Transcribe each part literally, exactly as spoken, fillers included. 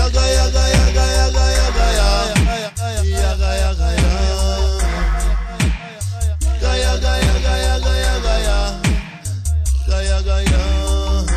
yaga yaga yaga yaga yaga yaga yaga yaga yaga yaga yaga yaga yaga.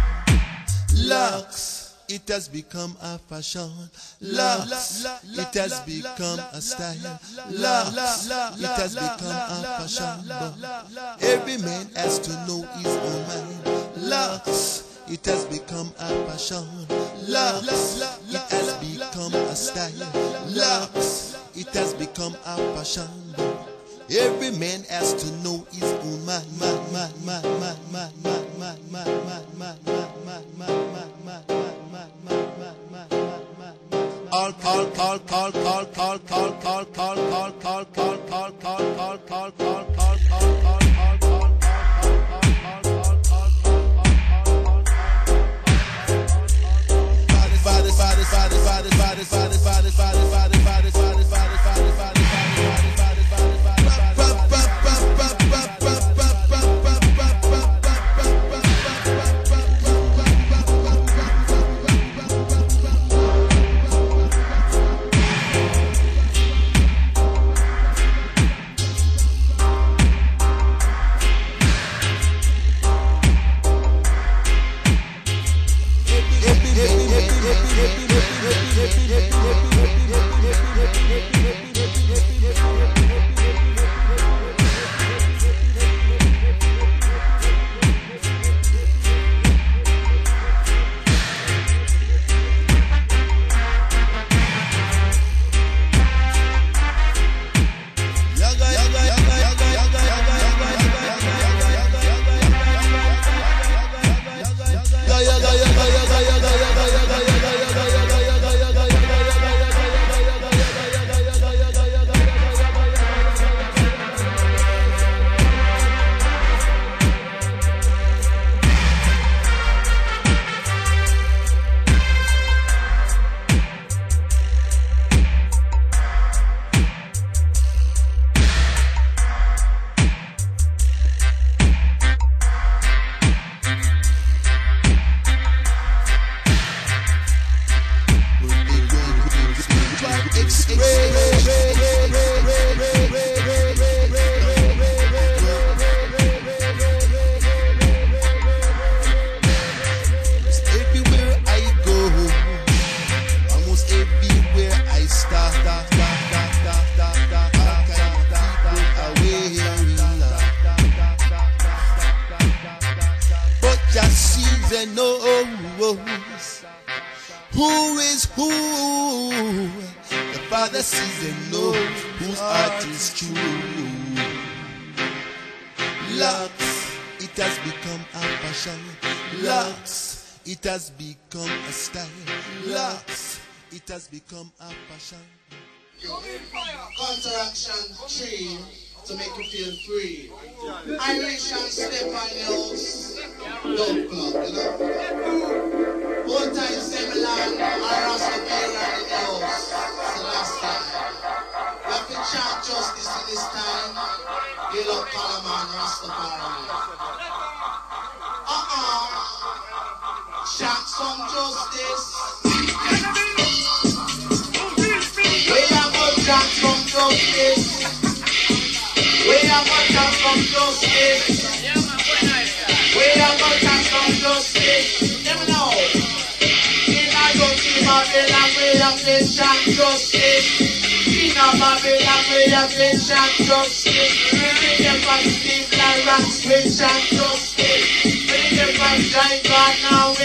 Lux, it has become a fashion. Lux, it has become a style. Lux, it has become a fashion. Every man has to know his own mind. Lux, it has become a fashion. Lux, it has become a style. Lux, it has become a fashion. Every man has to know his own mind. All call call call call call call call call call call call call call call call call call Who is who? The Father sees and knows whose heart is true. Lux, it has become a fashion. Lux, it has become a style. Lux, it has become a fashion. Counteraction three to make you feel free. Iration Steppas, Dubz Club, you know. One time Semilan, Rastafari in the house. It's the last time. We have to chant justice in this time. You love Palaman, Rastafari. Uh-uh. Chant some justice. We have to chant some justice. We have to chant some justice. We have to chant some justice. Let me know. Babylon, we have to chant justice. In a Babylon, we have to chant justice. We never sleep like rats, we chant justice. We never drive right now,